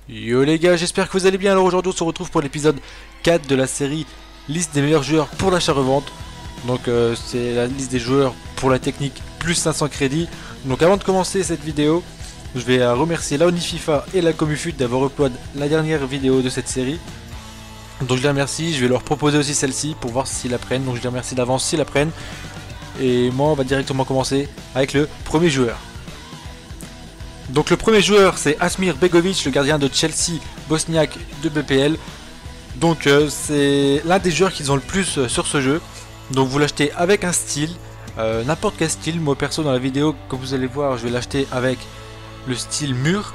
Yo les gars, j'espère que vous allez bien. Alors aujourd'hui on se retrouve pour l'épisode 4 de la série liste des meilleurs joueurs pour l'achat-revente. Donc c'est la liste des joueurs pour la technique plus 500 crédits. Donc avant de commencer cette vidéo, je vais remercier la OnlyFIFA et la Comufut d'avoir upload la dernière vidéo de cette série. Donc je les remercie, je vais leur proposer aussi celle-ci pour voir s'ils la prennent. Donc je les remercie d'avance s'ils la prennent. Et moi on va directement commencer avec le premier joueur. Donc le premier joueur c'est Asmir Begovic, le gardien de Chelsea bosniaque de BPL. Donc c'est l'un des joueurs qu'ils ont le plus sur ce jeu. Donc vous l'achetez avec un style, n'importe quel style. Moi perso dans la vidéo, comme vous allez voir, je vais l'acheter avec le style mur,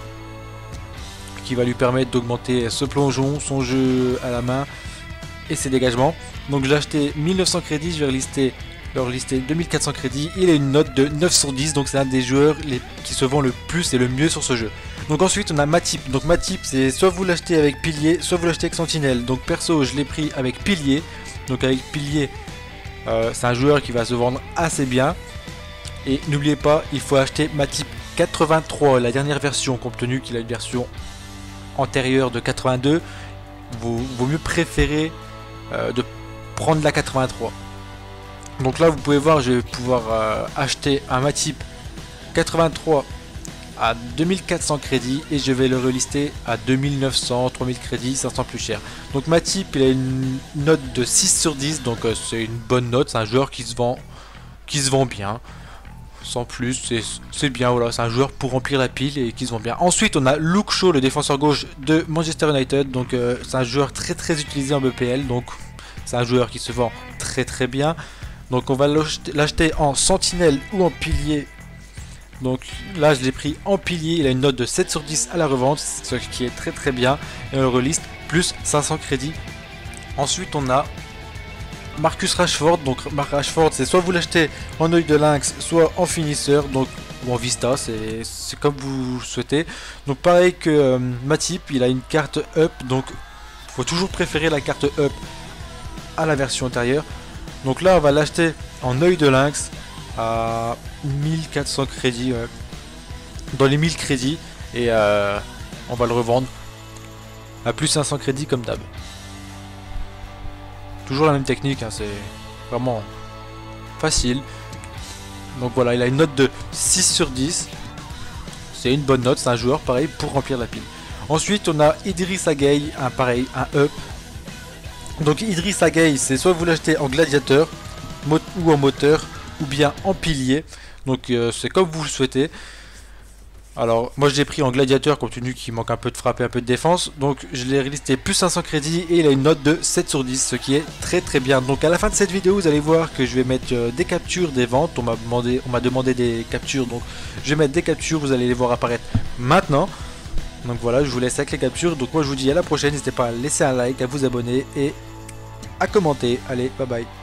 qui va lui permettre d'augmenter ce plongeon, son jeu à la main et ses dégagements. Donc je l'ai acheté 1900 crédits, je vais leur lister 2400 crédits. Il a une note de 9 sur 10, donc c'est un des joueurs qui se vend le plus et le mieux sur ce jeu. Donc ensuite on a Matip. Donc Matip c'est soit vous l'achetez avec pilier, soit vous l'achetez avec sentinelle. Donc perso je l'ai pris avec pilier. Donc avec pilier c'est un joueur qui va se vendre assez bien. Et n'oubliez pas, il faut acheter Matip 83, la dernière version, compte tenu qu'il a une version antérieure de 82. Vaut mieux préférer de prendre la 83. Donc là vous pouvez voir, je vais pouvoir acheter un Matip 83 à 2400 crédits et je vais le relister à 2900, 3000 crédits, 500 plus cher. Donc Matip il a une note de 6 sur 10, donc c'est une bonne note, c'est un joueur qui se vend bien. Sans plus, c'est bien, voilà, c'est un joueur pour remplir la pile et qui se vend bien. Ensuite on a Luke Shaw, le défenseur gauche de Manchester United. Donc c'est un joueur très utilisé en BPL, donc c'est un joueur qui se vend très bien. Donc on va l'acheter en sentinelle ou en pilier. Donc là je l'ai pris en pilier, il a une note de 7 sur 10 à la revente, ce qui est très bien. Et on le reliste plus 500 crédits. Ensuite on a Marcus Rashford. Donc Marc Rashford c'est soit vous l'achetez en œil de lynx, soit en finisseur, donc ou en vista, c'est comme vous souhaitez. Donc pareil que Matip, il a une carte up, donc il faut toujours préférer la carte up à la version antérieure. Donc là on va l'acheter en œil de lynx à 1400 crédits, dans les 1000 crédits, et on va le revendre à plus 500 crédits comme d'hab. Toujours la même technique, hein, c'est vraiment facile. Donc voilà, il a une note de 6 sur 10. C'est une bonne note, c'est un joueur pareil pour remplir la pile. Ensuite on a Idrissa Gueye, un up. Donc Idrissa Gueye c'est soit vous l'achetez en gladiateur ou en moteur, ou bien en pilier. Donc c'est comme vous le souhaitez. Alors moi je l'ai pris en gladiateur compte tenu qu'il manque un peu de frappe et un peu de défense. Donc je l'ai listé plus 500 crédits et il a une note de 7 sur 10, ce qui est très bien. Donc à la fin de cette vidéo vous allez voir que je vais mettre des captures des ventes. On m'a demandé des captures, donc je vais mettre des captures, vous allez les voir apparaître maintenant. Donc voilà, je vous laisse avec les captures. Donc moi je vous dis à la prochaine, n'hésitez pas à laisser un like, à vous abonner et à commenter. Allez, bye bye.